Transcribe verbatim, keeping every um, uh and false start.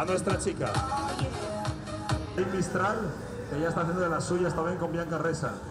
a nuestra chica. El Mistral, que ya está haciendo de las suyas también con Bianca Resa.